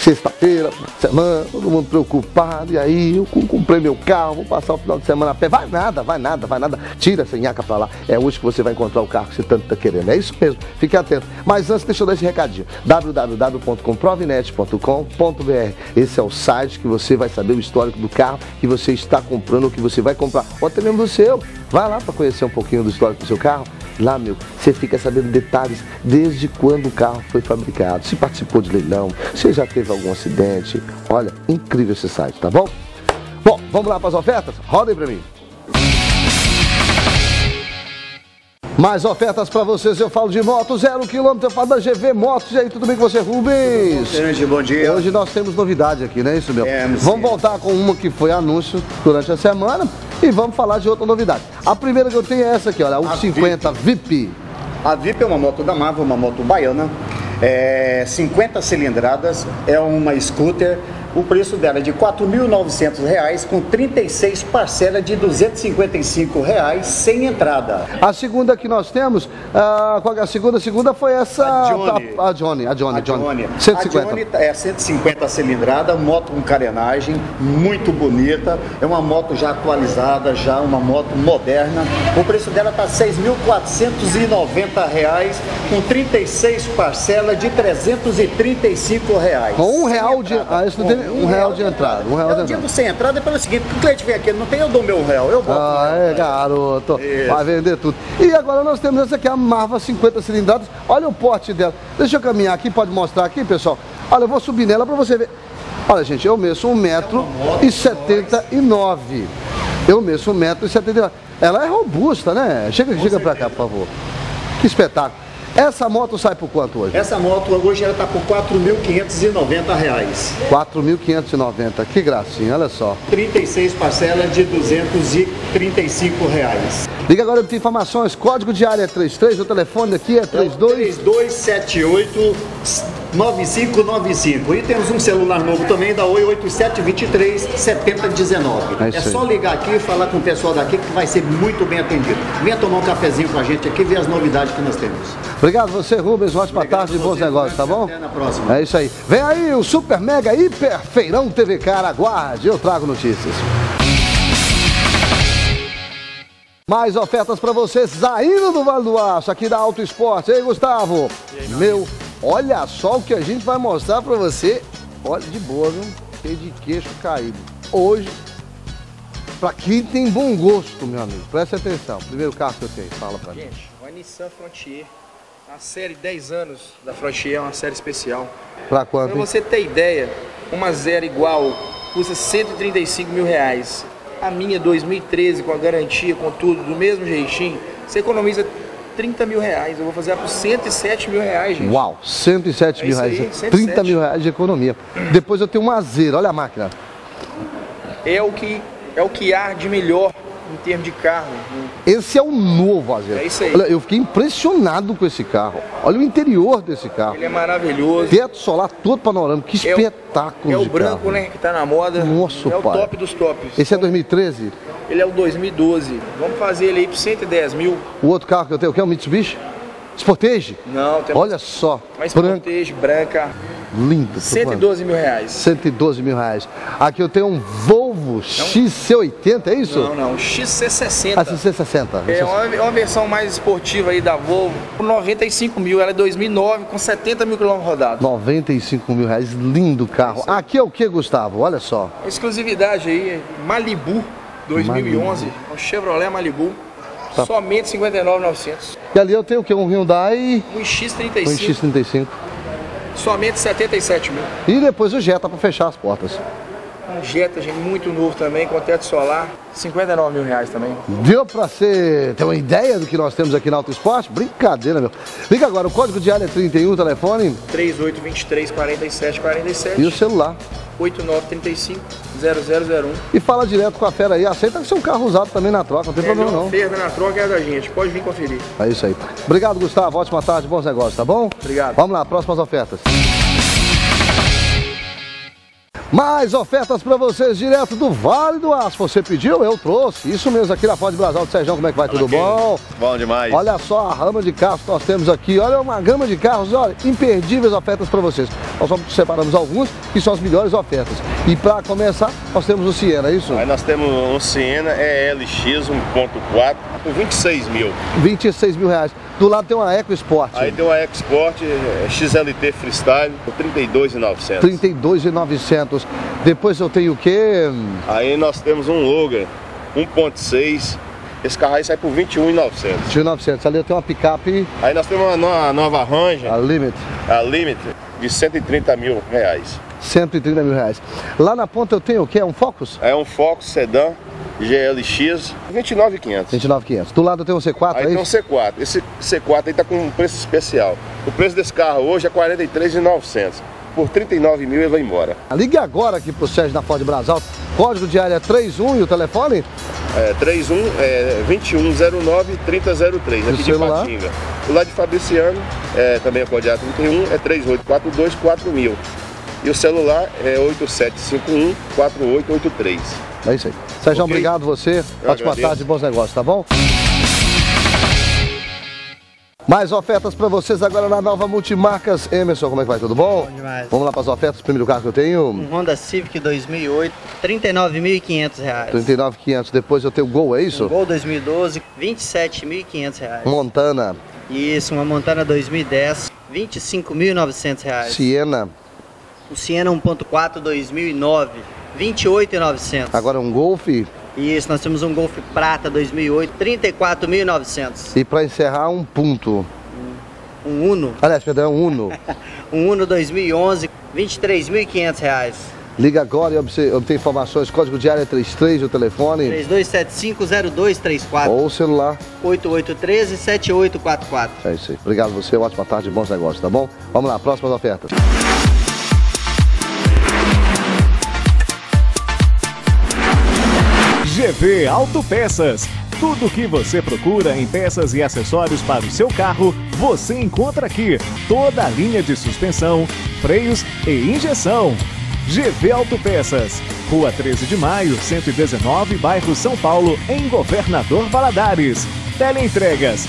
sexta-feira, semana, todo mundo preocupado, e aí eu comprei meu carro, vou passar o final de semana a pé, vai nada, tira essa nhaca pra lá, é hoje que você vai encontrar o carro que você tanto tá querendo, é isso mesmo, fique atento. Mas antes, deixa eu dar esse recadinho, www.comprovinet.com.br, esse é o site que você vai saber o histórico do carro que você está comprando ou que você vai comprar, ou até mesmo do seu, vai lá para conhecer um pouquinho do histórico do seu carro. Lá, você fica sabendo detalhes desde quando o carro foi fabricado, se participou de leilão, se já teve algum acidente. Olha, incrível esse site, tá bom? Bom, vamos lá para as ofertas? Roda aí para mim. Mais ofertas para vocês, eu falo de moto, 0 km, eu falo da GV Motos. E aí, tudo bem com você, Rubens? Bom dia. Hoje nós temos novidade aqui, não é isso, meu? Vamos voltar com uma que foi anúncio durante a semana e vamos falar de outra novidade. A primeira que eu tenho é essa aqui, olha, a 50 VIP. A VIP é uma moto da Marvel, uma moto baiana, 50 cilindradas, é uma scooter. O preço dela é de R$ 4.900, com 36 parcelas de R$ 255 sem entrada. A segunda que nós temos, qual é a segunda? A segunda foi essa... A Johnny. 150. A Johnny é 150 cilindrada, moto com carenagem, muito bonita. É uma moto já atualizada, já uma moto moderna. O preço dela está R$ 6.490, com 36 parcelas de R$ 335. Com R$1 de... R$1 de entrada. Eu digo sem entrada é pelo seguinte, que o cliente vem aqui, ele não tem, eu dou meu real, eu boto. Garoto, vai vender tudo. E agora nós temos essa aqui, a Marva 50 cilindradas. Olha o porte dela. Deixa eu caminhar aqui, pode mostrar aqui, pessoal. Olha, eu vou subir nela pra você ver. Olha, gente, eu meço 1,79 m. Eu meço 1,79 m. Ela é robusta, né? Chega pra cá, por favor. Que espetáculo. Essa moto sai por quanto hoje? Essa moto hoje ela está por R$ 4.590. R$ 4.590, que gracinha, olha só. 36 parcelas de R$ 235. Liga agora, tem informações, código de área é 33, o telefone aqui é 3278-9595. E temos um celular novo também da Oi, 8723-7019. É só ligar aqui e falar com o pessoal daqui que vai ser muito bem atendido. Venha tomar um cafezinho com a gente aqui e ver as novidades que nós temos. Obrigado você, Rubens, ótima tarde e bons negócios, tá bom? Até na próxima. É isso aí. Vem aí o Super Mega Hiper Feirão TV Car, aguarde, eu trago notícias. Mais ofertas para vocês saindo do Vale do Aço, aqui da Auto Esporte. Ei, Gustavo? E aí, olha só o que a gente vai mostrar para você. Olha, de boa, viu? Cheio de queixo caído. Hoje, para quem tem bom gosto, meu amigo, preste atenção. Primeiro carro que eu tenho, fala para mim. Gente, uma Nissan Frontier. A série 10 anos da Frontier é uma série especial. Pra quanto? Pra você ter ideia, uma zero igual custa R$ 135 mil. A minha 2013 com a garantia, com tudo, do mesmo jeitinho, você economiza R$ 30 mil. Eu vou fazer por R$ 107 mil, gente. Uau, R$ 107 mil. Aí, 30 mil reais de economia. Depois eu tenho uma Zero, olha a máquina. É o que há de melhor em termos de carro. Esse é o novo Azero. É isso aí. Olha, eu fiquei impressionado com esse carro. Olha o interior desse carro. Ele é maravilhoso. Teto solar todo panorâmico. Que espetáculo. É o branco, carro, né? Que tá na moda. Nossa, é o pai. top dos tops. Esse é 2013? Ele é o 2012. Vamos fazer ele aí por 110 mil. O outro carro que eu tenho, o que é o Mitsubishi? Sportage? Não, tem. Olha só. Mas Sportage, branca. Lindo. 112 mil. 112 mil. Aqui eu tenho um Volvo XC80, é isso? Não, XC60. Ah, XC60. É uma versão mais esportiva aí da Volvo. Por 95 mil, ela é 2009 com 70 mil quilômetros rodados. 95 mil reais, lindo carro. Aqui é o que, Gustavo? Olha só. A exclusividade aí, Malibu 2011, um Chevrolet Malibu. Tá. Somente 59.900. E ali eu tenho o que? Um Hyundai? Um X35. Um X35. Somente 77 mil. E depois o Jetta para fechar as portas. Um Jetta, gente, muito novo também, com teto solar, 59 mil reais também. Deu para você ter uma ideia do que nós temos aqui na Auto Esporte? Brincadeira, meu. Liga agora, o código de área é 31, o telefone? 3823-4747. E o celular? 8935-0001. E fala direto com a fera aí, aceita que seu carro usado também na troca, não tem problema não. Ferro na troca é da gente, pode vir conferir. É isso aí. Obrigado, Gustavo, ótima tarde, bons negócios, tá bom? Obrigado. Vamos lá, próximas ofertas. Mais ofertas para vocês direto do Vale do Aço. Você pediu, eu trouxe. Isso mesmo, aqui na Ford Brasal do Sérgio. Como é que vai? Tudo bom? Bom demais. Olha só a rama de carros que nós temos aqui. Olha uma gama de carros, olha, imperdíveis ofertas para vocês. Nós só separamos alguns que são as melhores ofertas. E para começar, nós temos o Siena, é isso? Aí nós temos um Siena ELX 1.4 por 26 mil. 26 mil reais. Do lado tem uma EcoSport. Aí tem uma EcoSport XLT Freestyle por 32.900. 32.900. Depois eu tenho o quê? Aí nós temos um Logan 1.6. Esse carro aí sai por 21.900. 21.900. Ali eu tenho uma picape. Aí nós temos uma nova Ranger. A Limit. A Limit de 130 mil reais. 130 mil reais. Lá na ponta eu tenho o quê? Um Focus? É um Focus Sedan GLX 29.500. 29.500. Do lado eu tenho um C4, aí tem um C4. Esse C4 aí tá com um preço especial. O preço desse carro hoje é 43.900. Por 39 mil ele vai embora. Ligue agora aqui pro Sérgio na Ford Brasal. Código de área 31 e o telefone? 31-2109-3003, aqui de Patinga. O lá de Fabriciano, também é código de área 31, é 3842-4000. E o celular é 8751-4883. É isso aí. Sérgio, okay. Obrigado você. Ótima tarde e bons negócios, tá bom? Mais ofertas para vocês agora na nova Multimarcas. Emerson, como é que vai? Tudo bom? Bom demais. Vamos lá para as ofertas. Primeiro carro que eu tenho. Um Honda Civic 2008, R$ 39.500. R$ 39.500. Depois eu tenho o Gol, é isso? Um Gol 2012, R$ 27.500. Montana. Isso, uma Montana 2010, R$ 25.900. Siena. O Siena 1.4 2009, R$ 28.900. Agora um Golf. Isso, nós temos um Golf Prata 2008, R$ 34.900. E para encerrar, um Punto. Um Uno. Aliás, perdão, um Uno. Um Uno 2011, R$ 23.500. Liga agora e obtém informações. Código de área 33, o telefone. 3275-0234. Ou o celular. 8813-7844. É isso aí. Obrigado a você, ótima tarde e bons negócios, tá bom? Vamos lá, próximas ofertas. GV Autopeças. Tudo o que você procura em peças e acessórios para o seu carro, você encontra aqui. Toda a linha de suspensão, freios e injeção. GV Autopeças. Rua 13 de Maio, 119, bairro São Paulo, em Governador Valadares. Teleentregas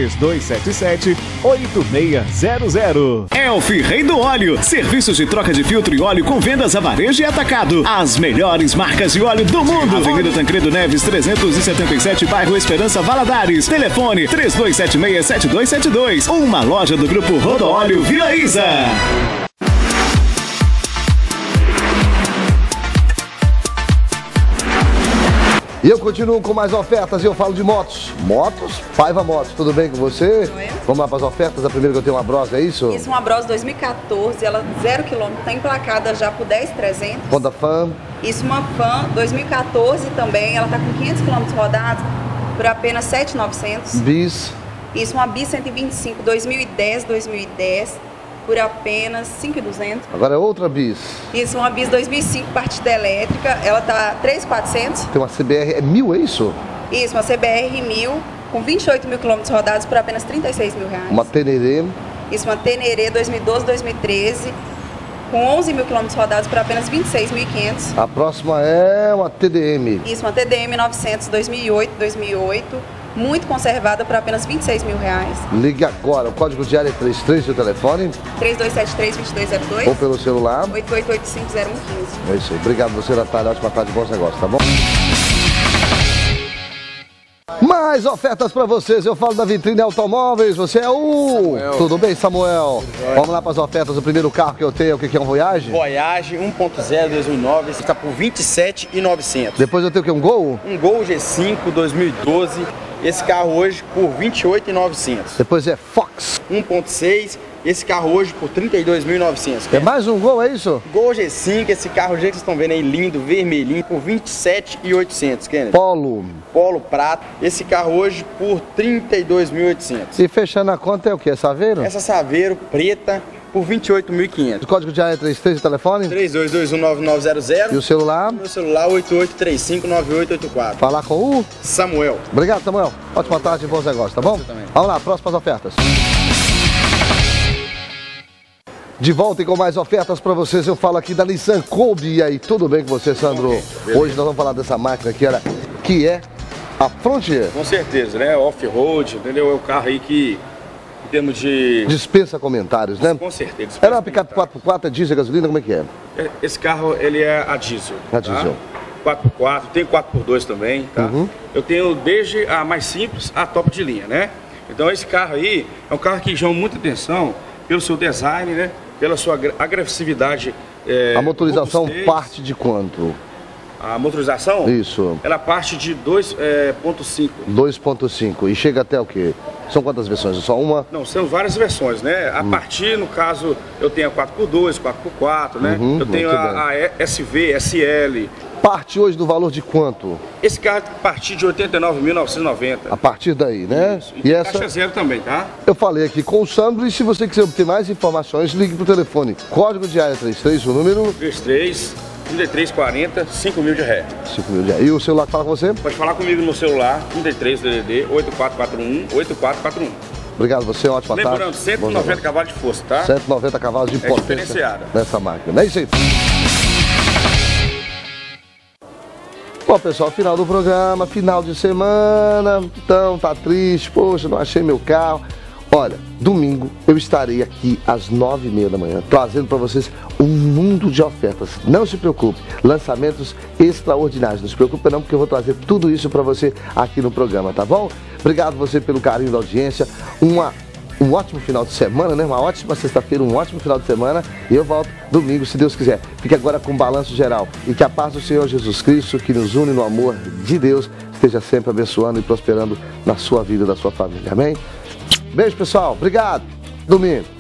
3277-8600. Elf Rei do Óleo. Serviços de troca de filtro e óleo com vendas a varejo e atacado. As melhores marcas de óleo do mundo. Avenida Tancredo Neves 377, bairro Esperança Valadares. Telefone 3276-7272. Uma loja do Grupo Rodoóleo Vila Isa. E eu continuo com mais ofertas e eu falo de motos. Motos? Paiva Motos, tudo bem com você? Oi. Vamos lá para as ofertas. A primeira que eu tenho uma Bros, é isso? Isso, uma Bros 2014, ela 0 km, está emplacada já por 10.300. Honda Fan. Isso, uma Fan 2014 também, ela está com 500 km rodados por apenas 7.900. Bis. Isso, uma Bis 125 2010, por apenas 5.200. Agora é outra Bis. Isso, uma Bis 2005 partida elétrica, ela tá 3.400. Tem uma CBR, é 1.000, é isso? Isso, uma CBR 1000 com 28 mil quilômetros rodados por apenas 36 mil reais. Uma Teneré. Isso, uma Teneré 2012-2013 com 11 mil quilômetros rodados por apenas 26.500. A próxima é uma TDM. Isso, uma TDM 900 2008, muito conservada por apenas 26 mil reais. Ligue agora, o código de área é 33 do telefone. 3273-2202. Ou pelo celular. 8885-0115. É isso aí. Obrigado você, Natália. Ótima tarde, bons negócios, tá bom? Mais ofertas para vocês. Eu falo da Vitrine Automóveis. Você é o... Samuel. Tudo bem, Samuel? Vamos lá para as ofertas. O primeiro carro que eu tenho, o que é um Voyage? Voyage 1.0 2009, está por 27.900. Depois eu tenho o que? Um Gol? Um Gol G5 2012. Esse carro hoje por 28.900. Depois é Fox 1.6. Esse carro hoje por 32.900. É mais um Gol, é isso? Gol G5, esse carro que vocês estão vendo aí lindo, vermelhinho, por 27.800, Kennedy. Polo Prata. Esse carro hoje por 32.800. E fechando a conta é o que? É Saveiro? Essa Saveiro preta por 28.500. O código de área é 33 do telefone? 32219900. E o celular? Meu celular 88359884. Falar com o Samuel. Obrigado, Samuel. Ótima tarde e bons negócios, tá bom? Você também. Vamos lá, próximas ofertas. De volta e com mais ofertas para vocês, eu falo aqui da Nissan Kombi. E aí, tudo bem com você, Sandro? Hoje nós vamos falar dessa máquina aqui, olha, que é a Frontier. Com certeza, né? Off-road, entendeu? É o carro aí que, em termos de... Dispensa comentários, né? Com certeza. Era uma picape 4x4, é diesel, gasolina, como é que é? Esse carro, ele é a diesel. A diesel. 4x4, tem 4x2 também, tá? Eu tenho desde a mais simples a top de linha, né? Então esse carro aí é um carro que chama muita atenção pelo seu design, né? Pela sua agressividade. A motorização parte de quanto? A motorização? Isso. Ela parte de 2.5. 2.5. E chega até o quê? São quantas versões? Só uma? Não, são várias versões, né? A partir, no caso, eu tenho a 4x2, 4x4, né? Eu tenho a SV, SL. Parte hoje do valor de quanto? Esse carro a partir de 89.990. A partir daí, né? Isso. E essa taxa zero também, tá? Eu falei aqui com o Sandro e se você quiser obter mais informações, ligue pro telefone. Código de área 33, o número? 3340, 5 mil de ré. 5 mil de ré. E o celular que fala com você? Pode falar comigo no celular, 33 DDD 8441-8441. Obrigado, você, ótima tarde. Lembrando, 190 cavalos de força, tá? 190 cavalos de potência nessa máquina. É isso aí. Bom, pessoal, final do programa, final de semana, então tá triste, poxa, não achei meu carro. Olha, domingo eu estarei aqui às 9h30 da manhã, trazendo para vocês um mundo de ofertas. Não se preocupe, lançamentos extraordinários, não se preocupe não, porque eu vou trazer tudo isso para você aqui no programa, tá bom? Obrigado você pelo carinho da audiência, um ótimo final de semana, né? Uma ótima sexta-feira, um ótimo final de semana. E eu volto domingo, se Deus quiser. Fique agora com um balanço geral. E que a paz do Senhor Jesus Cristo, que nos une no amor de Deus, esteja sempre abençoando e prosperando na sua vida e da sua família. Amém? Beijo, pessoal. Obrigado. Domingo.